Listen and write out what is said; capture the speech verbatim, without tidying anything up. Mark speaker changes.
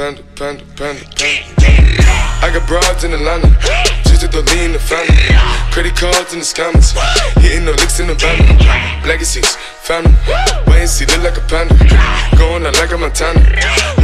Speaker 1: panda, panda, panda, panda. I got broads in Atlanta, just to the lean the family. Credit cards in the scammers, hitting the licks in the banner. Legacies, family, wait and see, look like a panda. Going out like a Montana.